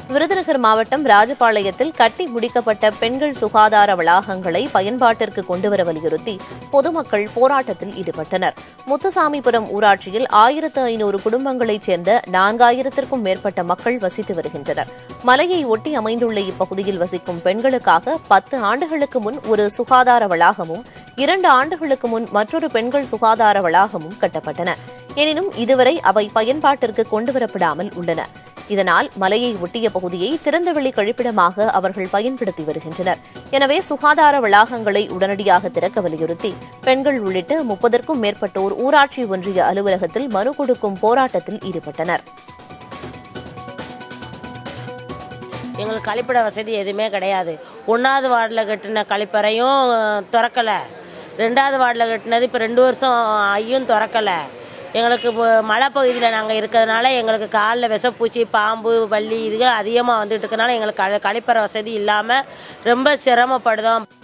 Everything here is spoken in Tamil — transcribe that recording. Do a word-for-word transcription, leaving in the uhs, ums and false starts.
விருதுநகர் மாவட்டம் ராஜபாளையத்தில் கட்டி முடிக்கப்பட்ட பெண்கள் சுகாதார வளாகங்களை பயன்பாட்டிற்கு கொண்டுவர வலியுறுத்தி பொதுமக்கள் போராட்டத்தில் ஈடுபட்டனர். முத்துசாமிபுரம் ஊராட்சியில் ஆயிரத்து ஐநூறு குடும்பங்களைச் சேர்ந்த நான்காயிரத்திற்கும் மேற்பட்ட மக்கள் வசித்து வருகின்றனர். மலையை ஒட்டி அமைந்துள்ள இப்பகுதியில் வசிக்கும் பெண்களுக்காக பத்து ஆண்டுகளுக்கு முன் ஒரு சுகாதார வளாகமும் இரண்டு ஆண்டுகளுக்கு முன் மற்றொரு பெண்கள் சுகாதார வளாகமும் கட்டப்பட்டன. எனினும் இதுவரை அவை பயன்பாட்டிற்கு கொண்டுவரப்படாமல் உள்ளன. இதனால் மலையை ஒட்டிய பகுதியை திறந்தவெளி கழிப்பிடமாக அவர்கள் பயன்படுத்தி வருகின்றனர். எனவே சுகாதார வளாகங்களை உடனடியாக திறக்க வலியுறுத்தி பெண்கள் உள்ளிட்ட முப்பதற்கும் மேற்பட்டோர் ஊராட்சி ஒன்றிய அலுவலகத்தில் மனு கொடுக்கும் போராட்டத்தில் ஈடுபட்டனர். எங்களுக்கு கழிப்பிட வசதி எதுவுமே கிடையாது. ஒன்றாவது வார்டில் கட்டின கழிப்பறையும் திறக்கலை, ரெண்டாவது வார்டில் கட்டினது இப்போ ரெண்டு வருஷம் ஐயும் திறக்கலை. எங்களுக்கு மலை பகுதியில் நாங்கள் இருக்கிறதுனால எங்களுக்கு காலில் விஷப்பூச்சி, பாம்பு, வள்ளி இதுகள் அதிகமாக வந்துட்டு இருக்கனால எங்களுக்கு கழிப்பறை வசதி இல்லாமல் ரொம்ப சிரமப்படுதோம்.